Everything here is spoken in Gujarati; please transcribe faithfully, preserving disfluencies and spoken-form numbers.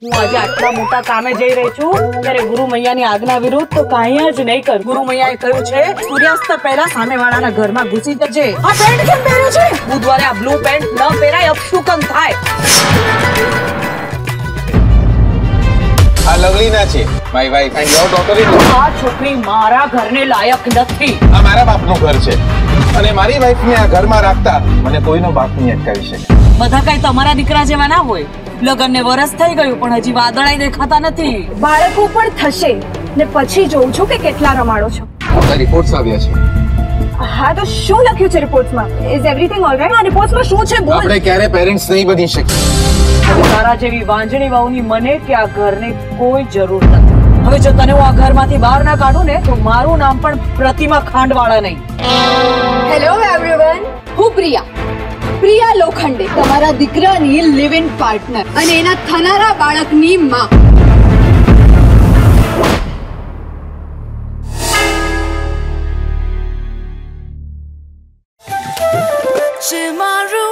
હું આજે આટલા મોટા કામે જઈ રહી છું ત્યારે ગુરુ મૈયાની આજ્ઞા વિરુદ્ધ તો કાંઈ જ નહીં કર. ગુરુ મૈયાએ કહ્યું છે સૂર્યાસ્ત પહેલા સામેવાળાના ઘરમાં ઘૂસી જજે. આ પેન્ટ કેમ પહેર્યો છે? બુધવારે આ બ્લુ પેન્ટ ન પહેરાય, અપશુકન થાય. આ લવલીના છે, my wife and your daughter in law. આ છોકરી મારા ઘરને લાયક નથી. આ મારા બાપનું ઘર છે અને મારી વાઇફને આ ઘરમાં રાખતા મને કોઈનો બાપ નહીં અટકાવી શકે. બધા કઈ તમારા દીકરા જેવા ના હોય. લગનને વરસ થઈ ગયું પણ હજી વાદળાઈ દેખાતા નથી. બાળકો પણ થશે ને પછી જોઉં છું કે કેટલા રમાડો છો. આપણા રિપોર્ટ્સ આવ્યા છે. હા તો શું લખ્યું છે રિપોર્ટ્સમાં? Is everything alright? આ રિપોર્ટ્સમાં શું છે બોલ. આપણે ક્યારે પેરેન્ટ્સ નહીં બની શકીએ. તારા જેવી વાંજણી વહુની મને કે આ ઘરની કોઈ જરૂર નથી. હવે જો તને હું આ ઘરમાંથી બહાર ના કાઢું ને તો મારું નામ પણ પ્રતિમા ખાંડવાળા નહીં. હેલો એવરીવન, હું પ્રિયા પ્રિયા લોખંડે, તમારા દીકરાની લિવ ઇન પાર્ટનર અને એના થનારા બાળકની માં. 是马如